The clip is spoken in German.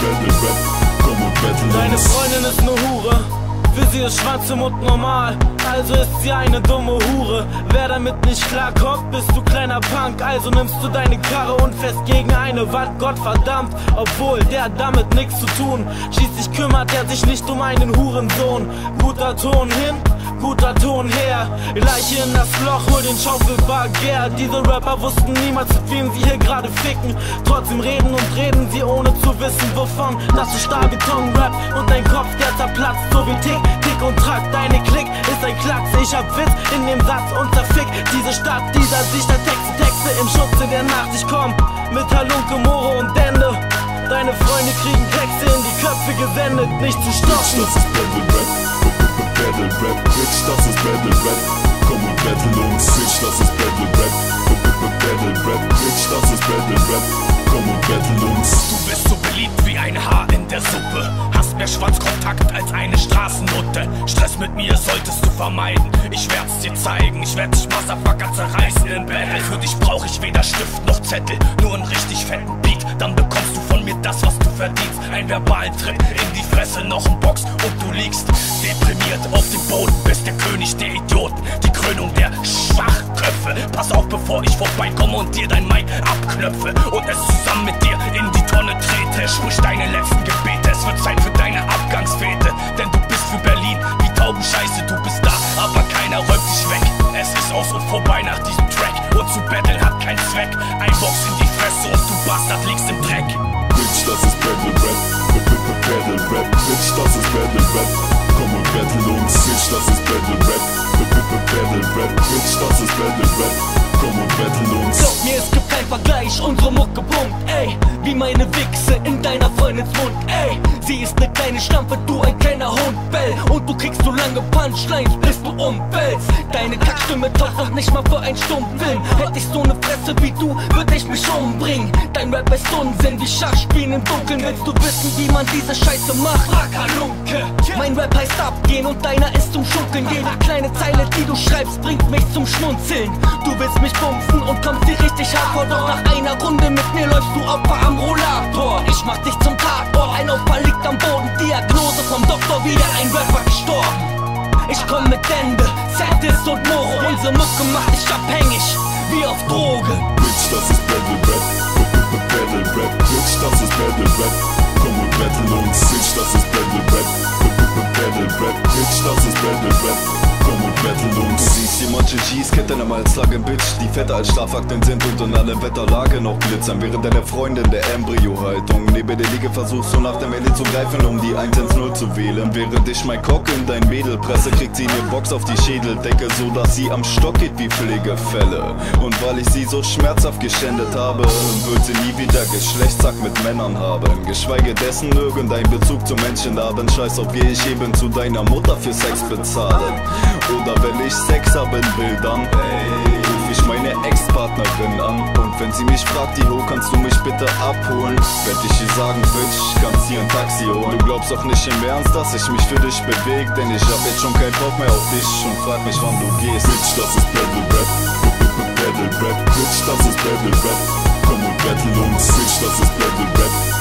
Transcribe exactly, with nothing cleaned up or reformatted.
Battle Rap, komm und battle uns. Deine Freundin ist ne Hure, für sie ist Schwanz im Mund normal, also ist sie eine dumme Hure. Wer damit nicht klarkommt, bist du kleiner Punk, also nimmst du deine Karre und fährst gegen eine Wand, Gottverdammt. Obwohl der damit nichts zu tun, schließlich kümmert er sich nicht um einen Hurensohn. Guter Ton hin, guter Ton her, Leiche in das Loch, hol den Schaufelbagger. Diese Rapper wussten niemals, mit wem sie hier gerade ficken. Trotzdem reden und reden sie, ohne zu wissen wovon. Das ist Stahlbeton-Rap und dein Kopf, der zerplatzt, so wie Tick, Tick und Track. Deine Klick ist ein Klacks, ich hab Witz in dem Satz und zerfick diese Stadt, dieser Dichter, Texte, Texte im Schutze der Nacht. Ich komm mit Halunke, Moore und Dende. Deine Freunde kriegen Texte in die Köpfe gesendet, nicht zu stoppen. Das ist Battle Rap, Battle Rap, Bitch, das ist Battle Rap, komm und battle uns, Bitch, das ist Battle Rap, Battle Rap, Bitch, das ist Battle Rap, komm und battle uns. Du bist so beliebt wie ein Haar in der Suppe, hast mehr Schwanzkontakt als eine Straßennutte. Stress mit mir solltest du vermeiden, ich werd's dir zeigen, ich werd dich Motherfucker zerreißen in Battle. Für dich brauch ich weder Stift noch Zettel, nur einen richtig fetten Beat, dann bekommst du von mir das, was du verdienst. Ein Verbaltritt in die Fresse, noch ein Box und du liegst deprimiert auf dem Boden, bist der König der Idioten, die Krönung der Schwachköpfe. Pass auf, bevor ich vorbeikomme und dir dein Mic abknöpfe und es zusammen mit dir in die Tonne trete. Sprich deine letzten Gebete, es wird Zeit für deine Abgangsfete, denn du bist für Berlin wie Taubenscheiße, du bist da, aber keiner räumt dich weg. Es ist aus und vorbei nach diesem Track und zu battlen hat keinen Zweck. Ein Box in die Fresse und du Bastard liegst im Dreck. Bitch, das ist Battle Rap, Battle Rap, Bitch, das ist Battle Rap, komm und battle uns, Bitch, das ist Battle Rap, Battle Rap, Bitch, das ist Battle Rap, komm und battle uns. Glaub mir, es gibt kein Vergleich, unsere Mucke pumpt, ey, wie meine Wichse in deiner Freundins Mund, ey. Sie ist ne kleine Stampfe, du ein kleiner Hund, Bell, und du kriegst so lange Punchlines, bis du umfällst. Deine Kackstimme taugt noch nicht mal für ein Stummfilm. Hätt ich so ne Fresse wie du, würd ich mich umbringen. Dein Rap ist Unsinn, wie Schachspielen im Dunkeln. Willst du wissen, wie man diese Scheiße macht? Halunke. Mein Rap heißt abgehen und deiner ist zum Schunkeln. Jede kleine Zeile, die du schreibst, bringt mich zum Schmunzeln. Du willst mich bumsen und kommst dir richtig hardcore, doch nach einer Runde mit mir läufst du Opfer am Rollator. Ich mach dich zum Tatort, ein Opfer liegt am Boden, Diagnose vom Doktor, wieder ein Rapper gestorben. Ich komm mit Ende, Sadis und Moro, unsere Mucke macht dich abhängig, wie auf Droge. Bitch, das ist Battle Rap, Battle Rap, Bitch, das ist Battle Rap, komm und battle uns, Bitch, das ist Battle Rap, Battle Rap, Bitch, das ist Battle Rap, komm und battle uns. Du siehst jemanden G's, Ketten am Halslage, Bitch, die fetter als Strafakten sind und in allen Wetterlage noch glitzern, während deine Freundin der Embryo-Haltung neben der Liege versuchst du nach dem Handy zu greifen, um die eins eins null zu wählen. Während ich mein Cock in dein Mädel presse, kriegt sie eine Box auf die Schädeldecke, so dass sie am Stock geht wie Pflegefälle. Und weil ich sie so schmerzhaft geschändet habe, wird sie nie wieder Geschlechtsakt mit Männern haben. Geschweige dessen irgendein Bezug zu Menschen haben. Scheiß auf, geh ich eben zu deiner Mutter für Sex bezahlen. Oder wenn ich Sex haben will, dann ey, ruf ich meine Ex-Partnerin an. Und wenn sie mich fragt, die ho, kannst du mich bitte abholen? Werd ich ihr sagen, Bitch, kannst dir ein Taxi holen. Du glaubst auch nicht im Ernst, dass ich mich für dich beweg, denn ich hab jetzt schon keinen Bock mehr auf dich und frag mich, wann du gehst. Bitch, das ist Battle Rap, Battle Rap, Bitch, das ist Battle Rap, komm und battle uns, Bitch, das ist Battle Rap.